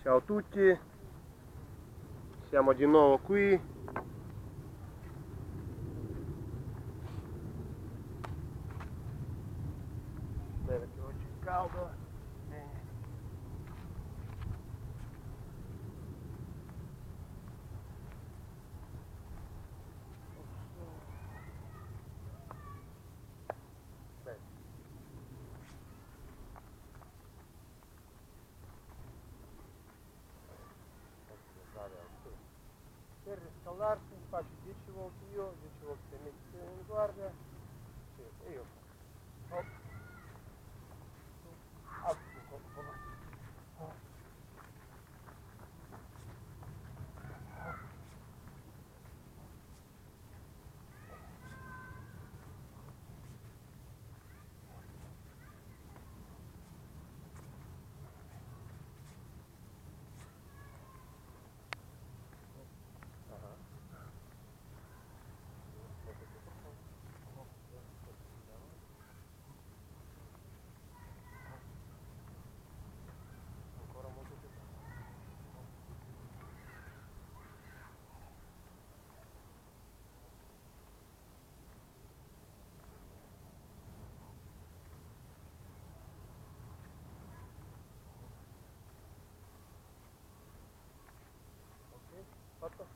Ciao a tutti, siamo di nuovo qui. Bene, che oggi è caldo. Bene. Bene. Per riscaldarsi faccio 10 volte io, 10 volte metti in guardia, sì, e io faccio. Ancora molto più. Ok, fatto.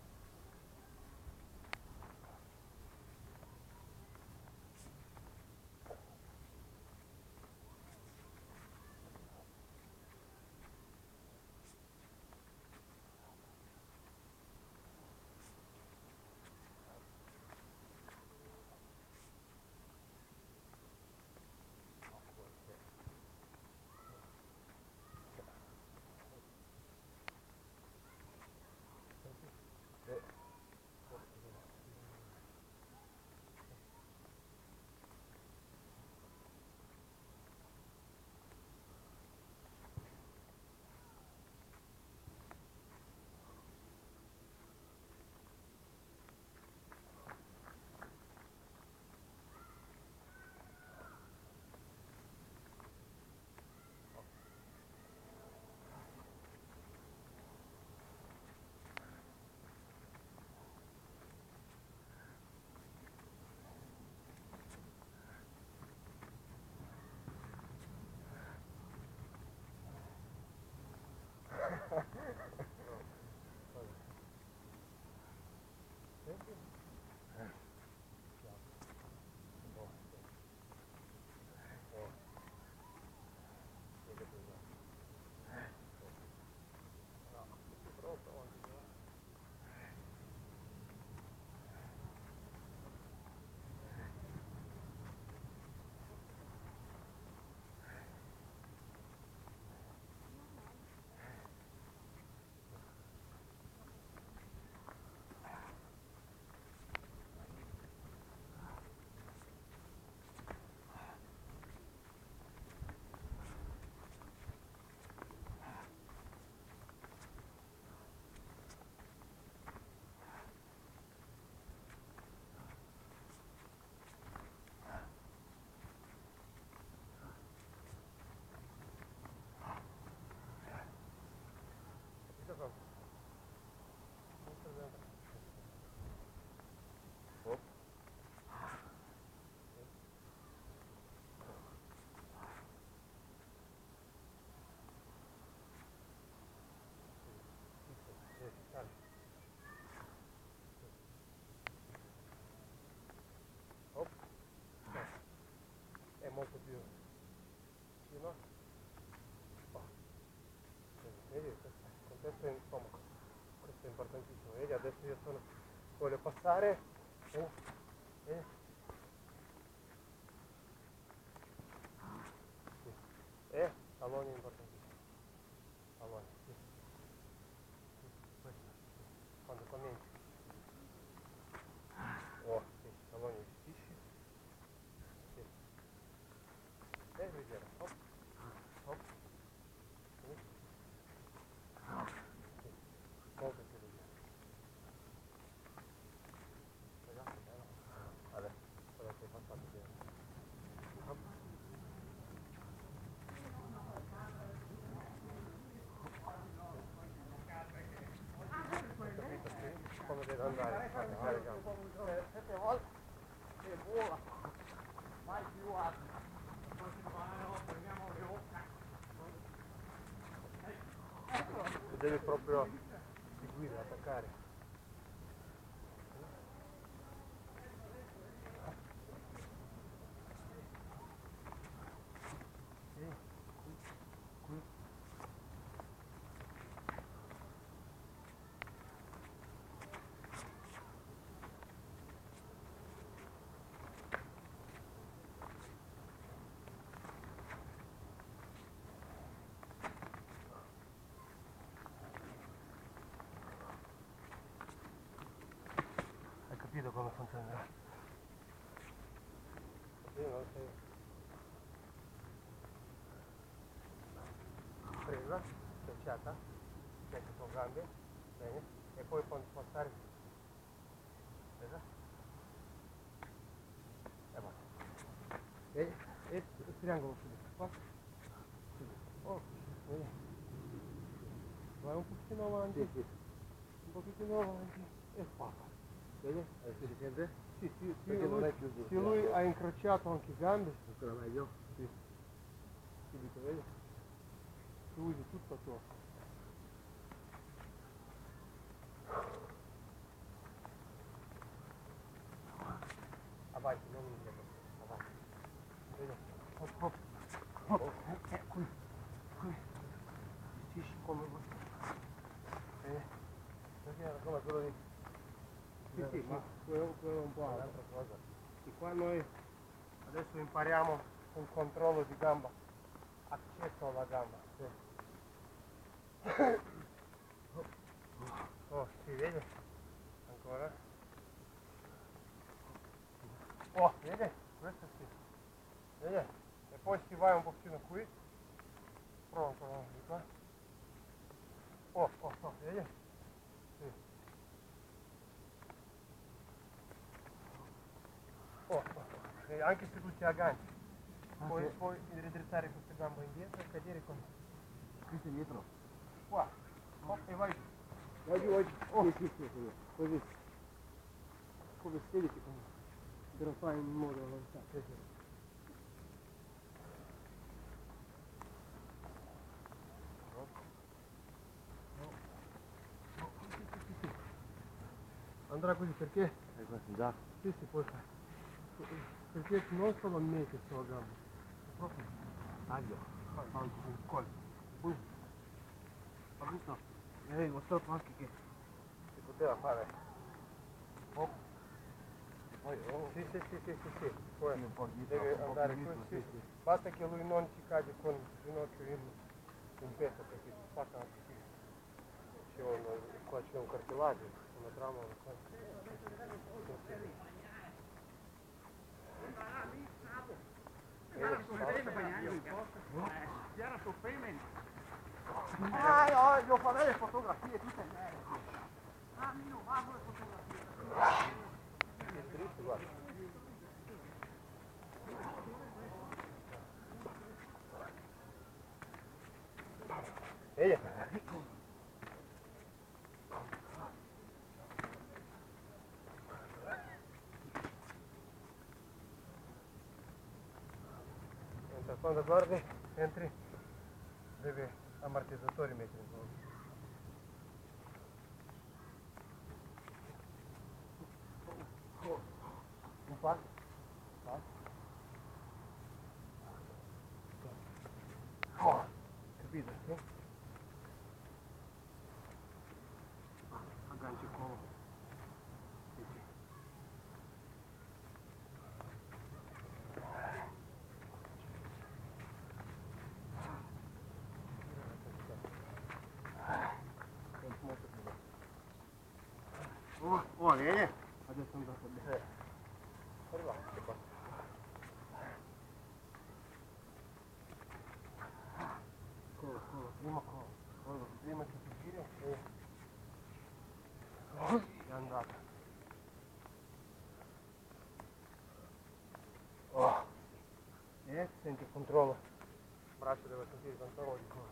È molto più vicino. Vedi, con questo è insomma, questo è importantissimo. Vedi, adesso io voglio passare talloni è importantissimo. Talloni, sì. Questo, quando cominci. Oh, sì, talloni difficili. Sì. E leggero, hop, hop. Sì. Sì. Molto più leggero. Ragazzi, bello. Adesso, quello che hai passato bene. Hop. Devi proprio seguire, attaccare. Sì, qui. Hai capito come funzionerà? Sì, non sei. Presa, schiacciata, metti con gambe, bene, e poi spostare, presa, e basta. E il triangolo subito, qua, subito. Oh, vedi? Vai un pochino avanti, sì, sì. Un pochino avanti, e spacca. Vedi? Si sente? Sì, sì, perché non è più duro. Se lui ha incrociato anche gambe, ancora meglio? Sì. Subito, vedi? Tu usi tutto a tuo. Avanti, non indietro, avanti. Vedi? Hop, hop, hop. Qui. Gestisci come vuoi. Perché era come quello di... Sì, sì, ma quello è un po' altra cosa. E qua noi adesso impariamo un controllo di gamba, accesso alla gamba. Sì. Oh, si vede? Ancora? Oh, vede? Questo sì. Vede? E poi si va un pochino qui. Pronto, di qua. Oh, vedi? Sì. E anche se tu ti agganci, puoi ridrizzare questa gamba indietro e cadere con... Questo dietro? Qua. Oh, e vai giù. Vai giù, vai giù. Oh. Sì, così. Come sediti come? Però fai in modo avanzato. Sì, sì. Sì. Andrà così perché? Questo già? Sì, puoi fare. Perché non solo metti sulla gamba, proprio taglio, avanti sul collo. Boom. Ha visto? Mi avevi mostrato anche che si poteva fare. Oh. Poi Sì. Poi un po' dietro, deve un po' andare più così. dietro, sì. Basta che lui non ci cade con il ginocchio in testa perché si spacca anche qui. Qua c'è un cartilaggio, una trama, una cosa. Era su payment. Io farei le fotografie tutte nere. Io vado le fotografie. È triste, guarda. Vedi? Quando guardi, entri, devi ammortizzatori mettere in modo. Un passo. Capito? Sì? Agganci il collo. Sì. Vedi? Adesso è andato bene. Arrivate qua. Prima che ti giri è andata. E senti il controllo. Il braccio deve sentire il controllo di qua.